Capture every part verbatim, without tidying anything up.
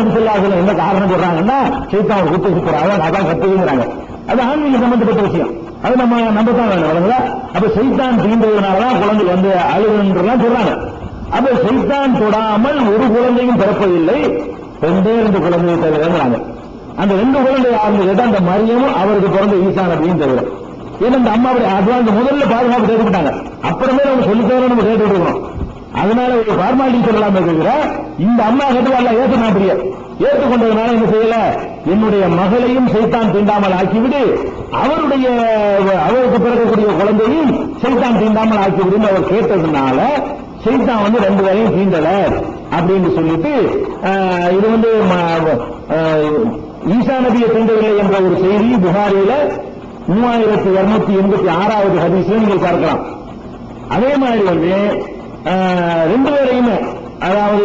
சொல்லாதுல என்ன காரணம் சொல்றாங்கன்னா சைத்தான் ஒரு குத்து சுத்துறாங்க அதான் கத்துக்கிறாங்க. அது ஆன்மீக சம்பந்தப்பட்ட விஷயம், அது நம்ம நம்ப தான் வேணும் வழங்குதா. அப்ப சைத்தான் தீண்டதுனாலதான் குழந்தை வந்து அழுகுன்றதான் சொல்றாங்க. அப்ப சைத்தான் தொடாமல் ஒரு குழந்தையும் பிறப்பதில்லை, ரெண்டே ரெண்டு குழந்தையை தவிர. அந்த ரெண்டு குழந்தை யாருன்னு கேட்டா அந்த மரியமும் அவருக்கு பிறந்த ஈசா நபியும் தவிர. ஏன்னா இந்த அம்மா அப்படி முதல்ல பாதுகாப்பு கேட்டுக்கிட்டாங்க, அப்புறமே நம்ம சொல்லித்தவரை நம்ம கேட்டு இருக்கணும். அதனால ஒரு ஃபார்மாலிட்டி சொல்லலாம் இருக்கிற இந்த அம்மா கேட்டுவாள் ஏற்றுனா அப்படியே ஏற்றுக்கொண்டதுனால என்ன செய்யல, என்னுடைய மகளையும் சைத்தான் தீண்டாமல் ஆக்கிவிடு, அவருடைய அவருக்கு பிறக்கக்கூடிய குழந்தையும் சைத்தான் தீண்டாமல் ஆக்கிவிடுன்னு அவர் கேட்டதுனால சைத்தான் வந்து ரெண்டு பேரையும் தீண்டல அப்படின்னு சொல்லிட்டு இது வந்து ஈசா நபியை தீண்டவில்லை என்ற ஒரு செய்தி புகாரியில மூவாயிரத்தி இருநூத்தி எண்பத்தி ஆறாவது ஹதீஸ்ல நீங்கள் பார்க்கலாம். அதே மாதிரி வந்து ரெண்டு பேரையுமே, அதாவது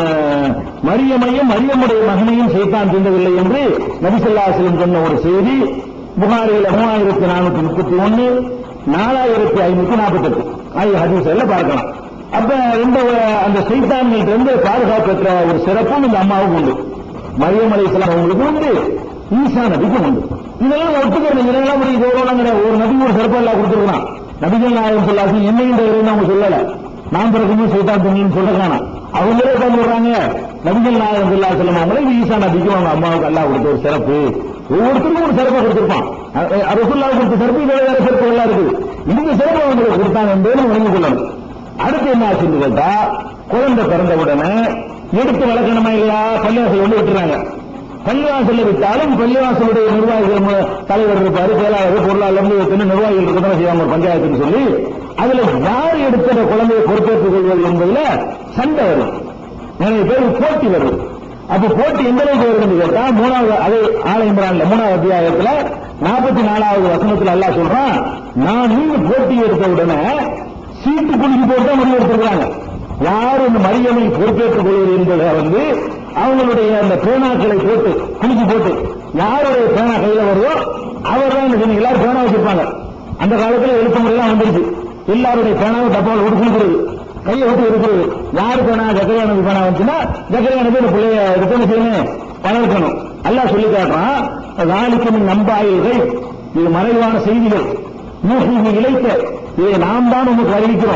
மரியமையும் மரியமுடைய மகனையும் சைத்தான் தீண்டவில்லை என்று நபி ஸல்லல்லாஹு அலைஹி வஸல்லம் சொன்ன ஒரு செய்தி புகாரியில மூவாயிரத்தி நானூத்தி முப்பத்தி ஒன்னு நாலாயிரத்தி ஐநூத்தி நாற்பத்தி எட்டு ஆகிய ஹதீஸ்ல பார்க்கலாம். அப்ப இந்த அந்த சைத்தான்கிட்ட இருந்து பாதுகாப்பு பெற்ற ஒரு சிறப்பும் இந்த அம்மாவுக்கு உண்டு, மரியம் அலைஹிஸ்ஸலாம் அவங்களுக்கு உண்டு, ஈசா நபிக்கும் உண்டு. இதெல்லாம் ஒத்துக்கிறேன், இதெல்லாம் ஒரு கௌரவம் கிடையாது. ஒரு நபி ஒரு சிறப்பு எல்லாம் கொடுத்துருக்கான். நபிகள் நாயகம் ஸல்லல்லாஹு என்னையும் அவங்க சொல்லல, நான் பிறகுமே சைத்தான் தண்ணின்னு சொல்றாங்க. அவங்களே சொல்றாங்க நபிகள் நாயகம் ஸல்லல்லாஹு அலைஹி வஸல்லம் அவங்களே ஈசா நபிக்கும் அவங்க அம்மாவுக்கு அல்லாஹ் கொடுத்த ஒரு சிறப்பு. ஒவ்வொருத்தருக்கும் ஒரு சிறப்பை கொடுத்திருப்பான். ரசூலுல்லாஹ் கொடுத்த சிறப்பு வேற வேற சிறப்பு எல்லாம் இருக்குது. இந்த சிறப்பை அவங்களுக்கு கொடுத்தாங்க என்பதை விளங்கிக் கொள்ளணும். அடுத்து என்ன ஆச்சுன்னு கேட்டா, குழந்தை பிறந்த உடனே எடுத்து வளர்க்கணுமா இல்லையா, பள்ளிவாசல் வந்து விட்டுறாங்க. பள்ளிவாசல் விட்டாலும் பள்ளிவாசலுடைய நிர்வாகிகள் தலைவர் இருப்பாரு, செயலாளர், பொருளாளர், எத்தனை நிர்வாகிகள் இருக்கணும் செய்வாங்க பஞ்சாயத்துன்னு சொல்லி, அதுல யார் எடுத்த குழந்தையை பொறுப்பேற்றுக் கொள்வது என்பதுல சண்டை வரும், நிறைய பேர் போட்டி வரும். அப்ப போட்டி எந்த அளவுக்கு வருதுன்னு கேட்டா, மூணாவது அதே ஆல இம்ரான்ல மூணாவது அத்தியாயத்துல நாற்பத்தி நாலாவது வசனத்துல அல்லாஹ் சொல்றான், நான் நீங்க போட்டி எடுத்த உடனே சீட்டு குலுக்கி போட்டு முடிவு எடுத்திருக்காங்க. யார் இந்த மரியமை பொறுப்பேற்றுக் கொள்வது என்பதை வந்து அவங்களுடைய அந்த பேனாக்களை போட்டு குலுக்கி போட்டு யாருடைய பேனா கையில வருதோ அவர் தான் எல்லாரும் பேனா வச்சிருப்பாங்க. அந்த காலத்துல எழுத்து முறையெல்லாம் வந்துருச்சு, எல்லாருடைய பேனாவை டப்பாவில் விட்டு குளிக்கிறது, கையை விட்டு இருக்கிறது. யாரு பேனா ஜக்கரியானது பேனா வந்துச்சுன்னா ஜக்கரியானது இந்த பிள்ளைய ரிட்டர்ன் செய்யணும், வளர்க்கணும். எல்லாம் சொல்லி காட்டுறான். நாளைக்கு நம்பாயில்கள், இது மறைவான செய்திகள், மூசி இழைத்த இதை நாம் தான் உனக்கு அறிவிக்கிறோம்.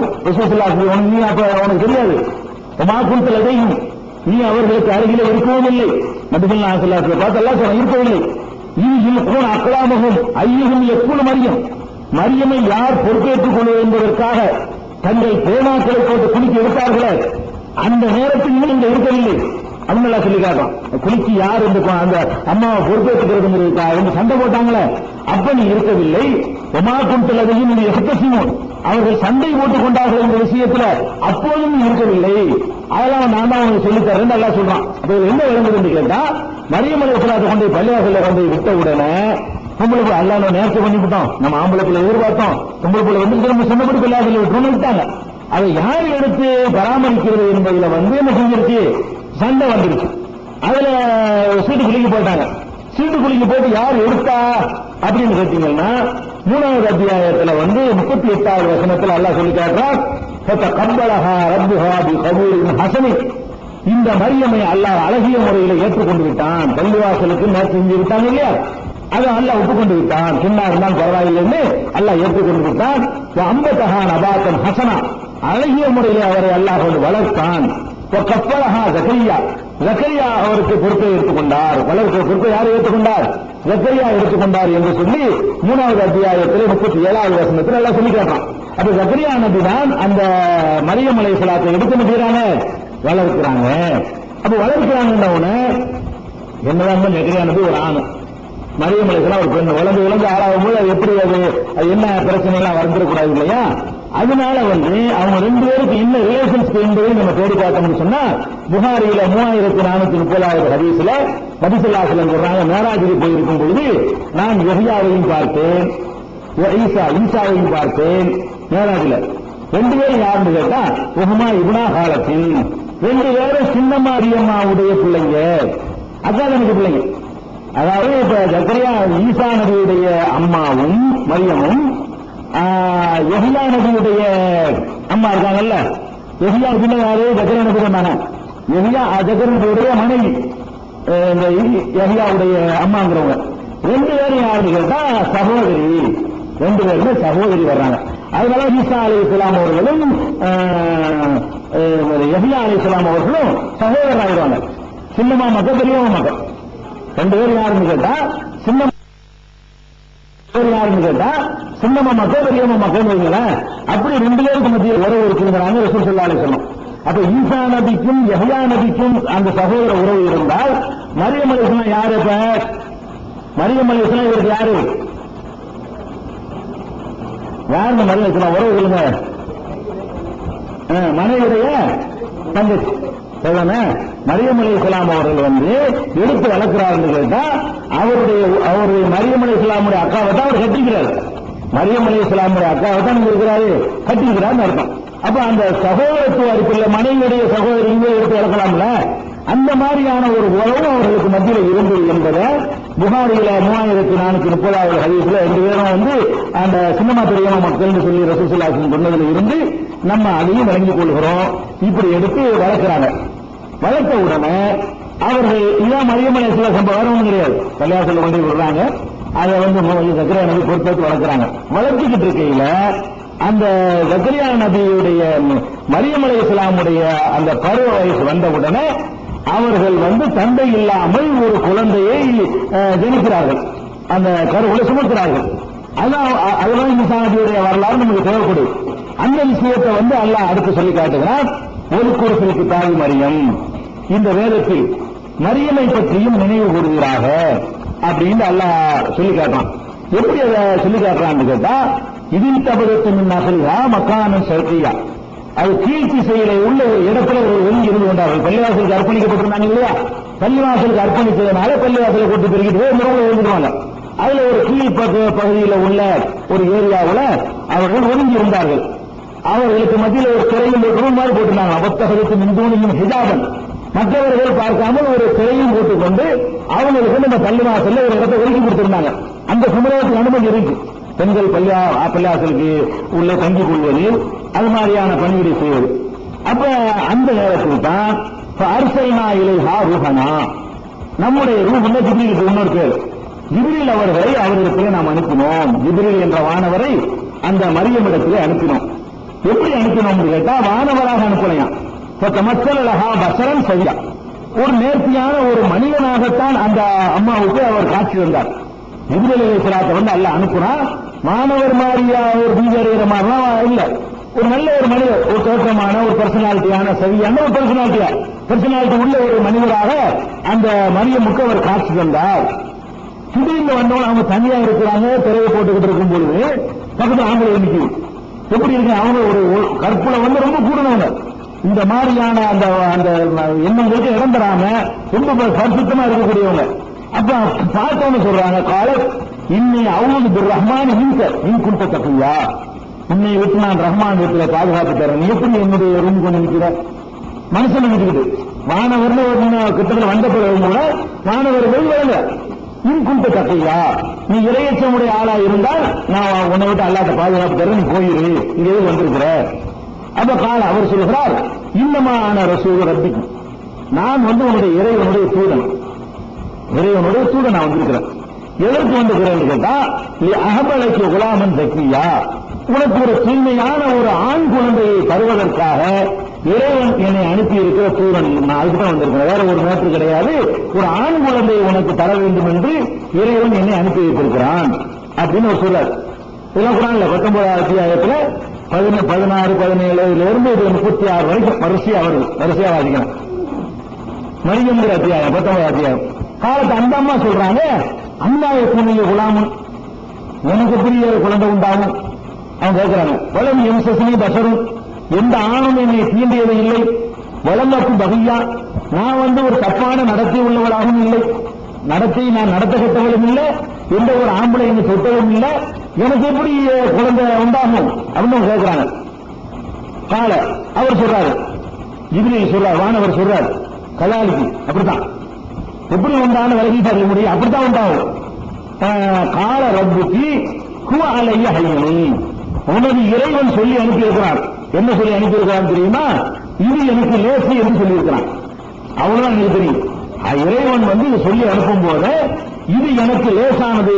நீ அப்ப அவனுக்கு தெரியாது, மாக்குந்தல் எதையும் நீ அவர்களுக்கு அருகிலே இருக்கவும் இல்லை. நபிகள் நாயகம் பார்த்து எல்லாம் சொல்ல இருக்கவில்லை. இது கூட அக்கலாமகும் ஐயகம் எப்பொழுது மரியம், மரியமை யார் பொறுப்பேற்றுக் கொள்வது என்பதற்காக தங்கள் பேனாக்களை போட்டு குளிக்க எடுத்தார்களே, அந்த நேரத்தில் நீங்க இருக்கவில்லை அவங்க சொல்லி காட்டும். குளிக்கு யார் அந்த அம்மாவை பொறுப்பேற்றுக்கிறது சண்டை போட்டாங்களே, அப்ப நீ இருக்கவில்லை. ஒமாக்குந்தலையும் நீ எசையும் அவர்கள் சண்டை போட்டுக் கொண்டார்கள் என்ற விஷயத்துல அப்போதும் நீ இருக்கவில்லை. அதெல்லாம் நான் தான் அவங்க சொல்லித்தரேன் நல்லா சொல்றான். அப்ப என்ன விளங்குதுன்னு கேட்டா, மரியம் அலைஹிஸ்ஸலாத்தை கொண்டு பள்ளிவாசல்ல கொண்டு விட்ட உடனே பொம்பளை பிள்ளை அல்ல நம்ம நேரத்தை பண்ணிவிட்டோம், நம்ம ஆம்பளை பிள்ளை எதிர்பார்த்தோம், பொம்பளை பிள்ளை வந்து நம்ம சொன்னபடி பள்ளிவாசல்ல விட்டு விட்டாங்க. அதை யார் எடுத்து பராமரிக்கிறது என்பதுல வந்து என்ன செஞ்சிருச்சு, சண்டை வந்துருச்சு. அதுல சீட்டு குலுக்கி போட்டாங்க. சீட்டு குலுக்கி போட்டு யார் எடுத்தா அப்படின்னு கேட்டீங்கன்னா, மூணாவது அத்தியாயத்துல வந்து முப்பத்தி எட்டாவது வசனத்துல அல்லாஹ் சொல்லி காட்டுறான், இந்த மரியமை அல்லாஹ் அழகிய முறையில் ஏற்றுக்கொண்டு விட்டான். பள்ளிவாசலுக்கு நேற்று செஞ்சு விட்டாங்க இல்லையா, அதை அல்லாஹ் ஒப்புக்கொண்டு விட்டான். சின்ன இருந்தால் பரவாயில்லைன்னு அல்லாஹ் ஏற்றுக்கொண்டு விட்டான். அம்பத்தஹான் அபாத்தன் ஹசனா, அழகிய முறையில் அவரை அல்லாஹ் வளர்த்தான். கப்பலஹா ஜக்கரியா, ஜக்கரியா அவருக்கு பொறுப்பை எடுத்துக்கொண்டார். வளர்க்க பொறுப்பை யாரை ஏற்றுக்கொண்டார், ஜக்கரியா எடுத்துக்கொண்டார் என்று சொல்லி மூணாவது அத்தியாயத்தில் முப்பத்தி ஏழாவது வசனத்தில் எல்லாம் சொல்லி கேட்டான். அப்ப ஜக்கரியா நபி தான் அந்த மரியம் அலைஹிஸ்ஸலாத்தை எடுத்து நபிறாங்க வளர்க்கிறாங்க. அப்ப வளர்க்கிறாங்க என்னதான் ஜக்கரியா நபி ஒரு ஆணு, மரியம் அலைஹிஸ்ஸலாம் ஒரு பெண். வளர்ந்து வளர்ந்து ஆளாகும் போது அது எப்படி அது என்ன பிரச்சனை எல்லாம் வந்துடக்கூடாது இல்லையா. அதனால வந்து அவங்க ரெண்டு பேருக்கு என்ன ரிலேஷன்ஸ் என்பதை நம்ம தேடி பார்த்தோம்னு சொன்னா, புகாரியில மூவாயிரத்தி நானூத்தி முப்பதாவது ஹதீஸ்ல நபி ஸல்லல்லாஹு அலைஹி வஸல்லம் சொல்றாங்க, மேராஜுக்கு போயிருக்கும் பொழுது நான் யஹ்யாவையும் பார்த்தேன், ஈசா ஈசாவையும் பார்த்தேன். மேராஜில ரெண்டு பேரும் யாருன்னு கேட்டா, உஹமா இப்னா காலத்தின் ரெண்டு பேரும் சின்ன மாரியம்மாவுடைய பிள்ளைங்க, அதான் எனக்கு பிள்ளைங்க. அதாவது இப்ப ஜக்கரியா ஈசா நபியுடைய அம்மாவும் மரியமும் யஹ்யா நபியுடைய அம்மா இருக்காங்கல்ல, யஹ்யா பிள்ளை யாரு, ஜக்கரியா நபி மகன். யஹ்யா ஜக்கரியா நபியுடைய மனைவி, இந்த யஹ்யாவுடைய அம்மாங்கிறவங்க ரெண்டு பேரும் யாருன்னு கேட்டா சகோதரி, ரெண்டு பேருமே சகோதரி வர்றாங்க. அதனால ஈசா அலைஹிஸ்ஸலாம் அவர்களும் யஹ்யா அலைஹிஸ்ஸலாம் அவர்களும் சகோதரர் ஆயிடுவாங்க. சின்னமா மக்கள் பெரியவங்க மக்கள் ரெண்டு பேரும் யாருன்னு கேட்டா சின்ன யாருன்னு கேட்டா சின்னமா மக்கள் பெரியவங்க மக்கள் வைங்களேன். அப்படி ரெண்டு பேருக்கு மத்தியில் உறவு இருக்குங்கிறாங்க ரசூல் ஸல்லல்லாஹு அலைஹி வஸல்லம். அப்ப ஈசா நபிக்கும் யஹ்யா நபிக்கும் அந்த சகோதர உறவு இருந்தால் மரியம் அலைஹிஸ்ஸலாம் யாரு? இப்ப மரியம் அலைஹிஸ்ஸலாம் இவருக்கு யாரு? யாருங்க மரியம் அலைஹிஸ்ஸலாம் உறவு சொல்லுங்க? மனைவியுடைய தங்கச்சி. மரியம் அலைஹிஸ்ஸலாம் அவர்கள் வந்து எடுத்து வளர்க்கிறார்னு கேட்டா அவருடைய அவருடைய மரியம் அலைஹிஸ்ஸலாமுடைய அக்காவை தான் அவர் கட்டிக்கிறார். மரியம் அலைஹிஸ்ஸலாமுடைய அக்காவை தான் இருக்கிறாரு கட்டிக்கிறார்னு அர்த்தம். அப்ப அந்த சகோதரத்துவ இருக்குல்ல, மனைவியுடைய சகோதரி இங்கே எடுத்து வளர்க்கலாம்ல, அந்த மாதிரியான ஒரு உறவு அவர்களுக்கு மத்தியில் இருந்தது என்பதை புகாரியில மூவாயிரத்தி நானூத்தி முப்பதாவது ஹதீஸ்ல ரெண்டு பேரும் வந்து அந்த சின்னமா பெரியமா மக்கள் சொல்லி ரசூல் ஸல்லல்லாஹு அலைஹி வஸல்லம் சொன்னதுல இருந்து நம்ம அதையும் விளங்கிக் கொள்கிறோம். இப்படி எடுத்து வளர்க்கிறாங்க. வளர்த்த உடனே அவர்கள் இதான் மரியம் அலைஹிஸ்ஸலாம் சம்பவம் வேற ஒன்றும் கிடையாது. பள்ளியாசல் கொண்டு விடுறாங்க, அதை வந்து சக்கரை நபி பொறுப்பேற்று வளர்க்கிறாங்க. வளர்த்துக்கிட்டு இருக்கையில அந்த ஜக்கரியா நபியுடைய மரியம் அலைஹிஸ்ஸலாமுடைய அந்த பருவ வயசு வந்த உடனே அவர்கள் வந்து தந்தை இல்லாமல் ஒரு குழந்தையை ஜனிக்கிறார்கள், அந்த கருவுல சுமக்கிறார்கள். அதான் அதுதான் ஈசா நபியுடைய வரலாறு நமக்கு தேவைப்படுது. அந்த விஷயத்தை வந்து அல்லாஹ் அடுத்து சொல்லி காட்டுகிறார். ஒரு குருசுக்கு தாய் மரியம், இந்த வேதத்தில் மரியமை பற்றியும் நினைவு கூறுகிறாக அப்படின்னு அல்லாஹ் சொல்லி காட்டுறான். எப்படி அதை சொல்லி காட்டுறான்னு கேட்டா, இதில் தபதத்தின் நகலியா மக்கானன் சர்க்கியா, அது கீழ்ச்சி செயலை உள்ள ஒரு இடத்துல ஒரு ஒதுங்கி இருந்து கொண்டார்கள். பள்ளிவாசலுக்கு அர்ப்பணிக்கப்பட்டிருந்தாங்க இல்லையா, பள்ளிவாசலுக்கு அர்ப்பணித்ததுனால பள்ளிவாசலை கூட்டு பெருகிட்டு போய் முறையில் எழுந்துருவாங்க. அதுல ஒரு கீழ் பகுதியில் உள்ள ஒரு ஏரியாவில் அவர்கள் ஒதுங்கி இருந்தார்கள். அவர்களுக்கு மத்தியில் ஒரு திரையும் ரூம் மாதிரி போட்டிருந்தாங்க. அபத்தகத்துக்கு மின்தூணியும் ஹிஜாபன், மற்றவர்கள் பார்க்காமல் ஒரு திரையும் போட்டுக்கொண்டு அவங்களுக்கு இந்த பள்ளிவாசல்ல ஒரு இடத்தை ஒதுக்கி கொடுத்திருந்தாங்க. அந்த சமுதாயத்துக்கு அனுமதி இருக்கு. பெண்கள் பள்ளியா பள்ளிவாசலுக்கு உள்ள தங்கிக் கொள்வது, அது மாதிரியான பணிகளை செய்வது. அப்ப அந்த நேரத்தில் தான் அர்சல்னா இலைஹா ரூஹனா, நம்முடைய ரூஹ்னா ஜிப்ரீலுக்கு இன்னொரு பேர். ஜிப்ரீல் அவர்களை அவரிடத்திலே நாம் அனுப்பினோம். ஜிப்ரீல் என்ற வானவரை அந்த மரியமிடத்திலே அனுப்பினோம். எப்படி அனுப்பினோம் கேட்டா, வானவராக அனுப்பலையாம். மக்கள் அழகா பசரன் சரியா, ஒரு நேர்த்தியான ஒரு மனிதனாகத்தான் அந்த அம்மாவுக்கு அவர் காட்சி வந்தார். ஜிப்ரீல் அலைஹிஸ்ஸலாத்தை வந்து அல்லாஹ் அனுப்புனா மாணவர் மாதிரியா ஒரு பீஜறிகிற மாதிரிலாம் இல்ல, ஒரு நல்ல ஒரு மனிதர், ஒரு தோற்றமான ஒரு பர்சனாலிட்டியான சரியான ஒரு பர்சனாலிட்டியா பர்சனாலிட்டி உள்ள ஒரு மனிதராக அந்த மரியமுக்கு அவர் காட்சி தந்தார். திடீர்னு வந்தவங்க அவங்க தனியா இருக்கிறாங்க, திரையை போட்டுக்கிட்டு இருக்கும் பொழுது பக்கத்தில் ஆம்பளை நிற்கும். எப்படி இருக்கு, அவங்க ஒரு கற்புல வந்து ரொம்ப கூடுனவங்க. இந்த மாதிரியான அந்த அந்த எண்ணங்களுக்கு இடம் தராம ரொம்ப பரிசுத்தமா இருக்கக்கூடியவங்க. அப்ப பார்த்தவங்க சொல்றாங்க, கால இன்னை அவுது பிர் ரஹ்மான் நீங்க நீ குடுத்த தப்பியா, உன்னை விட்டு நான் ரஹ்மான் வீட்டுல பாதுகாப்பு தரேன், நீ எப்படி என்னுடைய ரூம் கொண்டு நிற்கிற? மனுஷன் நினைச்சுக்கிட்டு மாணவர்ல ஒரு கிட்டத்தில் வந்த பிறகு கூட மாணவர்கள் வரல. நீ குடுத்த தப்பியா, நீ இறையச்சமுடைய ஆளா இருந்தால் நான் உன்னை விட்டு அல்லாட்ட பாதுகாப்பு தரேன், நீ போயிரு, இங்கே வந்திருக்கிற. அப்ப கால அவர் சொல்கிறார், இன்னமான ரசூல் ரப்பிக்கும், நான் வந்து உன்னுடைய இறைவனுடைய தூதன், இறைவனுடைய தூதன் நான் வந்திருக்கிறேன். எதற்கு வந்திருக்கிறேன் கேட்டா, அகபலைக்கு குலாமன் சக்தியா, உனக்கு ஒரு தூய்மையான ஒரு ஆண் குழந்தையை தருவதற்காக இறைவன் என்னை அனுப்பி இருக்கிற தூதன், நான் அதுக்கு தான் வந்திருக்கிறேன், வேற ஒரு மேற்று கிடையாது. ஒரு ஆண் குழந்தையை உனக்கு தர வேண்டும் என்று இறைவன் என்னை அனுப்பி வைத்திருக்கிறான் அப்படின்னு ஒரு சொல்றார். இதெல்லாம் குரான்ல பத்தொன்பதாவது அத்தியாயத்துல பதின பதினாறு பதினேழுல இருந்து இது முப்பத்தி ஆறு வரைக்கும் வரிசையா வருது. வரிசையா வாசிக்கணும். மரியம் அத்தியாயம் பத்தொன்பது அத்தியாயம். காலத்து அந்த அம்மா சொல்றாங்க, அம்மா எப்படிங்க குலாமன், எனக்கு பெரிய குழந்தை உண்டாகும். அவங்க கேட்கிறாங்க, வளம் எம் சசினி பசரும், எந்த ஆணும் என்னை தீண்டியது இல்லை. வளமக்கு பகையா, நான் வந்து ஒரு தப்பான நடத்தை உள்ளவளாகவும் இல்லை, நடத்தை நான் நடத்த கட்டவளும் இல்லை, எந்த ஒரு ஆம்பளை என்னை தொட்டதும் இல்லை, எனக்கு எப்படி குழந்தை உண்டாகும் அப்படின்னு கேட்கிறாங்க. கால அவர் சொல்றாரு, ஜிப்ரீல் சொல்றாரு, வானவர் சொல்றாரு, கலாலிக்கு அப்படித்தான், எப்படி உண்டான விலகி தர முடியும், அப்படித்தான் உண்டாகும். கால ரப்புக்கு குவ அலைய ஹையனி, உனது இறைவன் சொல்லி அனுப்பியிருக்கிறார். என்ன சொல்லி அனுப்பியிருக்கிறான் தெரியுமா? இது எனக்கு லேசி என்று சொல்லியிருக்கிறான். அவ்வளவுதான் எனக்கு தெரியும். இறைவன் வந்து இதை சொல்லி அனுப்பும் போது இது எனக்கு லேசானது,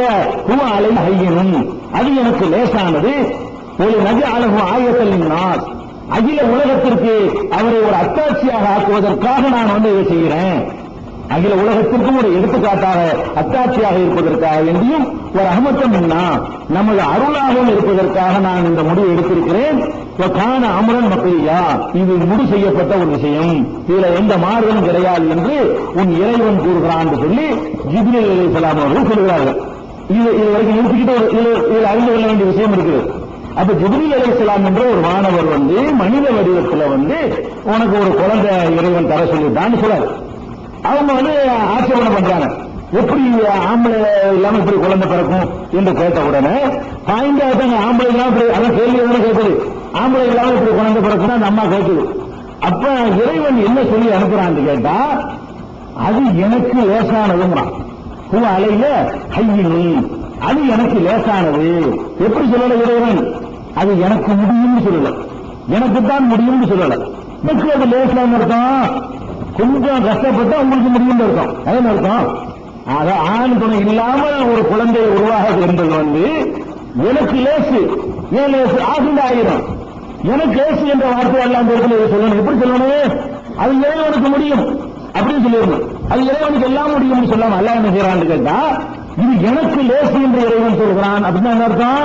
அலை ஐயனும் அது எனக்கு லேசானது, ஒரு நதி அழகு ஆயத்தலின் நாஸ் அகில உலகத்திற்கு அவரை ஒரு அத்தாட்சியாக ஆக்குவதற்காக நான் வந்து இதை செய்கிறேன். அகில உலகத்திற்கும் ஒரு எடுத்துக்காட்டாக அத்தாட்சியாக இருப்பதற்காக வேண்டியும் ஒரு அகமத்தம் நமது அருளாகவும் இருப்பதற்காக நான் இந்த முடிவு எடுத்திருக்கிறேன். காண அமரன் மக்களியா, இது முடி செய்யப்பட்ட ஒரு விஷயம், இதுல எந்த மாறுதலும் கிடையாது என்று உன் இறைவன் கூறுகிறான் என்று சொல்லி ஜிப்ரீல் அலைஹிஸ்ஸலாம் அவர்கள் சொல்கிறார்கள். இது இதுவரைக்கும் நிறுத்திக்கிட்டு இதில் அறிந்து கொள்ள வேண்டிய விஷயம் இருக்குது. அப்ப ஜிப்ரீல் அலைஹிஸ்ஸலாம் என்ற ஒரு மாணவர் வந்து மனித வடிவத்தில் வந்து உனக்கு ஒரு குழந்தை இறைவன் தர சொல்லிட்டான்னு சொல்றாரு. அவங்க வந்து ஆட்சேபனை பண்றாங்க, எப்படி ஆம்பளை இல்லாம இப்படி குழந்தை பிறக்கும் என்று கேட்ட உடனே பாய்ந்தாங்க, ஆம்பளை இல்லாம அதான் கேள்வி கேட்குது, ஆம்பளை இல்லாம இப்படி குழந்தை பிறக்கும் அந்த அம்மா கேட்குது. அப்ப இறைவன் என்ன சொல்லி அனுப்புறான்னு கேட்டா, அது எனக்கு லேசானதுங்கிறான். பூ அலையில ஐயினி, அது எனக்கு லேசானது. எப்படி சொல்லல இறைவன், அது எனக்கு முடியும்னு சொல்லல, எனக்குத்தான் முடியும்னு சொல்லல. எனக்கு அது லேசான அர்த்தம், கொஞ்சம் கஷ்டப்பட்டு உங்களுக்கு முடியும் இருக்கும். அதே அர்த்தம், ஆக ஆண் துணை இல்லாமல் ஒரு குழந்தை உருவாக என்பது வந்து எனக்கு லேசு, ஏன் லேசு ஆகுந்த ஆயிரம், எனக்கு லேசு என்ற வார்த்தை எல்லாம் சொல்லணும். எப்படி சொல்லணும், அது இறைவனுக்கு முடியும் அப்படின்னு சொல்லிடணும். அது இறைவனுக்கு எல்லாம் முடியும் சொல்லாம அல்ல என்ன செய்யறான்னு கேட்டா, இது எனக்கு லேசு என்று இறைவன் சொல்கிறான். அப்படின்னா என்ன அர்த்தம்,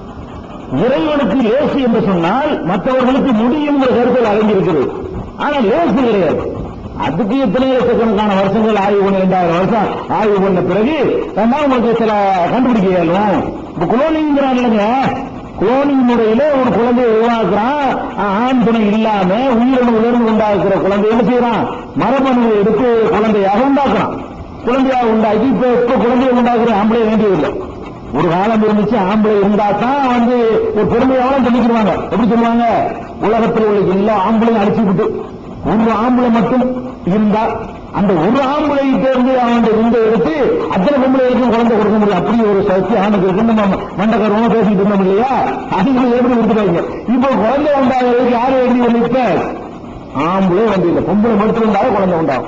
இறைவனுக்கு லேசு என்று சொன்னால் மற்றவர்களுக்கு முடியும் கருத்தில் அடங்கியிருக்கிறது. ஆனா லேசு கிடையாது. அதுக்கு எத்தனை லட்சக்கணக்கான வருஷங்கள் ஆய்வு பண்ண, இரண்டாயிரம் வருஷம் ஆய்வு பண்ண பிறகு உங்களுக்கு சில கண்டுபிடிக்க இயலும். இப்ப குளோனிங்கிறான் இல்லைங்க, குளோனிங் முறையில ஒரு குழந்தையை உருவாக்குறான், ஆண் துணை இல்லாம உயிரணுவிலிருந்து உண்டாக்குற குழந்தை என்ன செய்யறான், மரபணுவை எடுத்து குழந்தையாக உண்டாக்குறான். குழந்தையாக உண்டாக்கி இப்ப இப்ப குழந்தையை உண்டாக்குற ஆம்பளை வேண்டியதில்லை. ஒரு காலம் இருந்துச்சு, ஆம்பளை இருந்தா தான் வந்து ஒரு பெருமையாவும் சொல்லிக்கிறாங்க. எப்படி சொல்லுவாங்க, உலகத்தில் உள்ள எல்லா ஆம்பளையும் அடிச்சு விட்டு ஒரு ஆம்பளை மட்டும் இருந்தா அந்த ஒரு ஆம்பளை தேர்ந்து அவன் விந்தை எடுத்து அத்தனை பொம்பளைகளுக்கும் குழந்தை கொடுக்க முடியும். அப்படி ஒரு சக்தி ஆணுக்கு இருக்கு. நம்ம மண்டகரமா பேசிட்டு இருந்தோம் இல்லையா, அதுக்கு எப்படி கொடுத்துருக்காங்க. இப்போ குழந்தை உண்டாகிறதுக்கு யாரும் எழுதி வந்துட்ட, ஆம்பளை வந்து இல்லை, பொம்பளை மட்டும் இருந்தாலும் குழந்தை உண்டாகும்.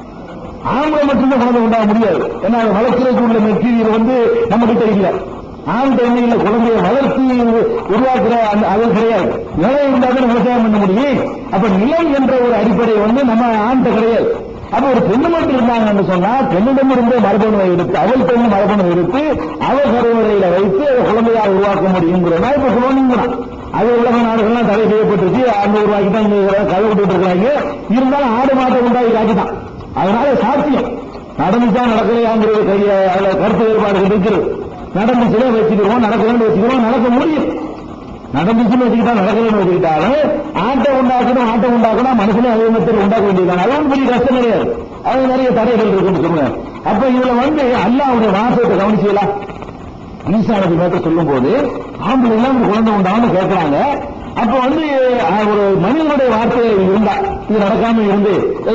ஆம்பளை மட்டும்தான் குழந்தை உண்டாக முடியாது. ஏன்னா வளர்ச்சிக்கு உள்ள மெட்டீரியல் வந்து நம்ம கிட்ட இல்லை. ஆண் தன்மையில குழந்தையை வளர்ச்சி உருவாக்குற அது கிடையாது. நிலை இருந்தாலும் விவசாயம் பண்ண முடியும். அப்ப நிலை என்ற ஒரு அடிப்படை வந்து நம்ம ஆண்ட கிடையாது. அப்ப ஒரு பெண்ணு மட்டும் இருந்தாங்கன்னு சொன்னா, பெண்ணிடம் இருந்து மரபணுவை எடுத்து அவள் பெண்ணு மரபணுவை எடுத்து அவள் கருவறையில வைத்து குழந்தையா உருவாக்க முடியுங்கிறதா இப்ப குழந்தைங்கிறான். அது உலக நாடுகள்லாம் தடை செய்யப்பட்டுச்சு, அந்த உருவாக்கி தான் இங்க கதை விட்டு இருக்கிறாங்க. இருந்தாலும் ஆடு மாட்டை உண்டாகி காட்டிதான். அதனால சாத்தியம் நடந்துச்சா நடக்கலையாங்கிறது கைய அதுல கருத்து வேறுபாடுகள் இருக்கிறது. நடந்துச்சுன்னா வச்சுக்கிறோம், நடக்கலன்னு வச்சுக்கிறோம், நடக்க முடியும். நடந்துச்சுன்னு வச்சுக்கிட்டா நடக்கலன்னு வச்சுக்கிட்டாலும் ஆட்டை உண்டாக்கணும், ஆட்டை உண்டாக்கணும், மனுஷனே அதே மாதிரி உண்டாக்க வேண்டியதுதான். அது ஒன்றும் பெரிய கஷ்டம் கிடையாது. அது நிறைய தடைகள் இருக்குன்னு சொல்லுங்க. அப்ப இதுல வந்து அல்லாஹ்வுடைய வாசகத்தை கவனிச்சீங்களா, ஈசா நபி மேற்க சொல்லும் போது ஆம்பளை எல்லாம் ஒரு குழந்தை உண்டான்னு கேட்கிறாங்க. அப்ப வந்து ஒரு மனிதனுடைய வார்த்தை இருந்தா இது நடக்காம இருந்து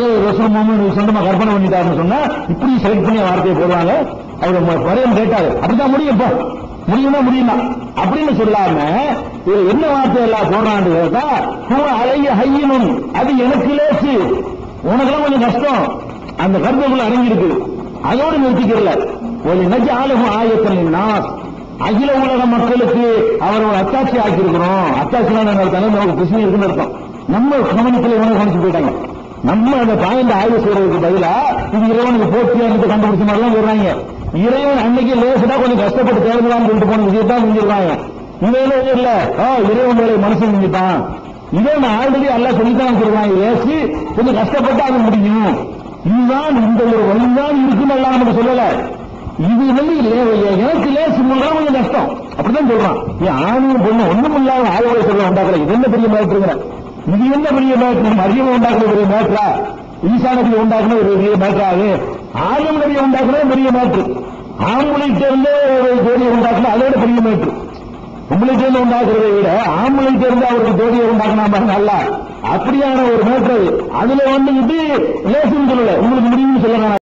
சொந்தமா கற்பனை பண்ணிட்டாருன்னு சொன்னா இப்படி செலக்ட் பண்ணி வார்த்தையை போடுவாங்க. அவர் வரையும் கேட்டாரு, அப்படிதான் முடியும், இப்போ முடியுமா முடியுமா அப்படின்னு சொல்லாம இது என்ன வார்த்தை எல்லாம் போடுறான்னு கேட்டா, அலைய ஹையினும் அது எனக்கு லேசு, உனக்கெல்லாம் கொஞ்சம் கஷ்டம், அந்த கருத்துக்குள்ள அடங்கி இருக்கு. அதோடு நிறுத்திக்கல, ஒரு நஜி ஆளுகும் ஆயத்தனின் நாஸ் அகில உலக மக்களுக்கு அவரோட அத்தாட்சி ஆக்கியிருக்கிறோம். அத்தாட்சியான நமக்கு பிரச்சனை இருக்குன்னு அர்த்தம். நம்ம கவனத்தில் இவனை கவனிச்சு போயிட்டாங்க. நம்ம அந்த பாயிண்ட் ஆய்வு செய்யறதுக்கு பதிலா இது இறைவனுக்கு போட்டியான்னு கண்டுபிடிச்ச மாதிரிலாம் சொல்றாங்க. இறைவன் அன்னைக்கு லேசுதான் கொஞ்சம் கஷ்டப்பட்டு தேர்தலான்னு சொல்லிட்டு போன விஷயத்தான் செஞ்சிருக்காங்க. இதே இல்ல இறைவன் வேலை மனுஷன் செஞ்சுட்டான். இதே நான் ஆல்ரெடி எல்லாம் சொல்லித்தான் சொல்றாங்க, லேசு கொஞ்சம் கஷ்டப்பட்டு அது முடியும். இதுதான் இந்த ஒரு வழிதான் இருக்குன்னு எல்லாம் நமக்கு சொல்லல. இது வந்து எனக்கு லேசு கொஞ்சம் கஷ்டம் அப்படிதான் சொல்றான். ஆணும் பொண்ணு ஒண்ணும் இல்லாத ஆய்வுகளை சொல்ல உண்டாக்குற இது என்ன பெரிய மேட்ருங்கிற, இது என்ன பெரிய மேட்ரு, மரியம் உண்டாக்குற பெரிய மேட்ரா, ஈசா நபியை உண்டாக்குன ஒரு பெரிய மேட்ராது, ஆலம் நபியை உண்டாக்குற பெரிய மேட்ரு, ஆம்பளை சேர்ந்து ஜோடியை உண்டாக்குன அதோட பெரிய மேட்ரு. உங்களை சேர்ந்து உண்டாக்குறதை விட ஆம்பளை சேர்ந்து அவருக்கு ஜோடியை உண்டாக்குனா பாருங்க நல்லா, அப்படியான ஒரு மேட்ரு. அதுல வந்து இது லேசுன்னு சொல்லல, உங்களுக்கு முடியும்னு சொல்லலாம்.